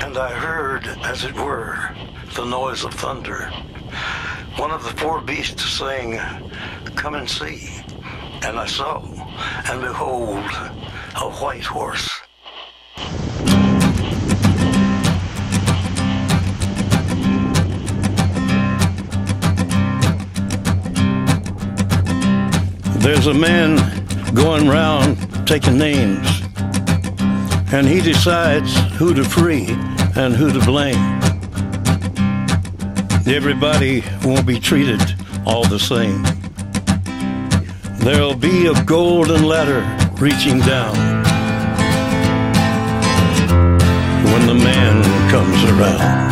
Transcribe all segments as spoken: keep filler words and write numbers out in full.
And I heard, as it were, the noise of thunder. One of the four beasts saying, "Come and see." And I saw, and behold, a white horse. There's a man going round taking names, and he decides who to free and who to blame. Everybody won't be treated all the same. There'll be a golden ladder reaching down when the man comes around.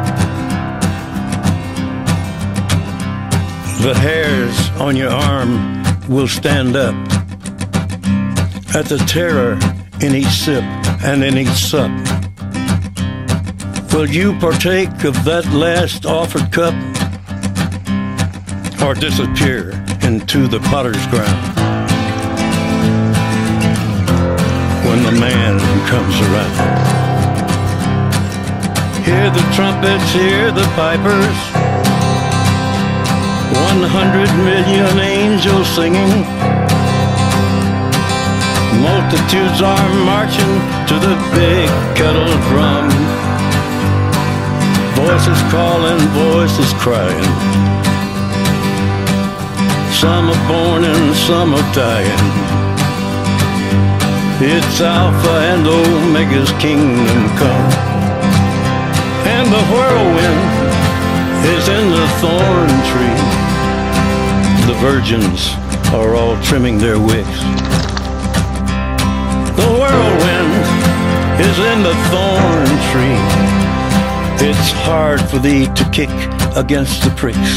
The hairs on your arm will stand up at the terror in each sip and in each sup. Will you partake of that last offered cup, or disappear into the potter's ground when the man comes around? Hear the trumpets, hear the pipers, one hundred million angels singing. Multitudes are marching to the big kettle drum. Voices calling, voices crying. Some are born and some are dying. It's Alpha and Omega's kingdom come. And the whirlwind is in the thorn tree. The virgins are all trimming their wicks. The whirlwind is in the thorn tree. It's hard for thee to kick against the pricks.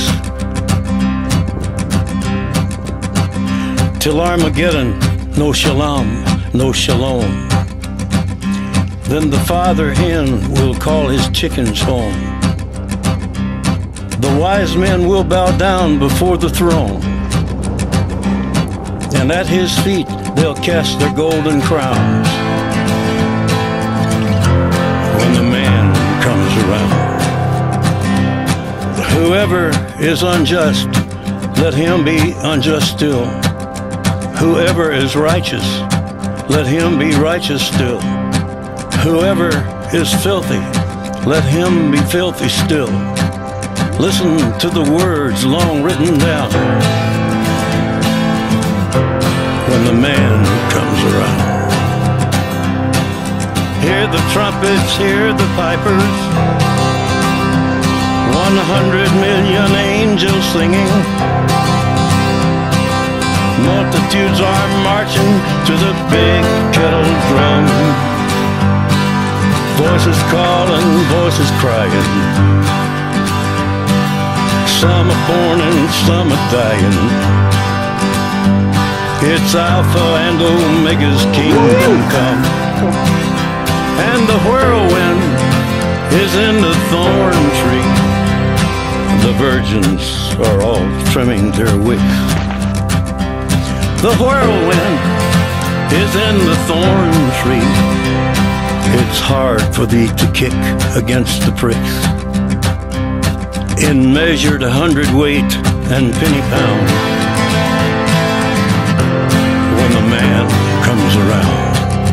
Till Armageddon, no shalom, no shalom. Then the father hen will call his chickens home. The wise men will bow down before the throne, and at his feet they'll cast their golden crowns when the man comes around. Whoever is unjust, let him be unjust still. Whoever is righteous, let him be righteous still. Whoever is filthy, let him be filthy still. Listen to the words long written down when the man comes around. Hear the trumpets, hear the pipers, one hundred million angels singing. Multitudes are marching to the big kettle drum. Voices calling, voices crying. Some are born and some are dying. It's Alpha and Omega's kingdom come. And the whirlwind is in the thorn tree. The virgins are all trimming their wicks. The whirlwind is in the thorn tree. It's hard for thee to kick against the pricks. In measured hundredweight and penny pound when the man comes around.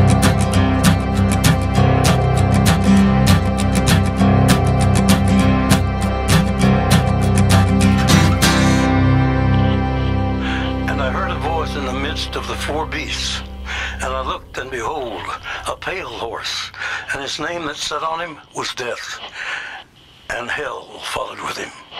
And I heard a voice in the midst of the four beasts, and I looked, and behold, a pale horse, and his name that sat on him was Death, and hell followed with him.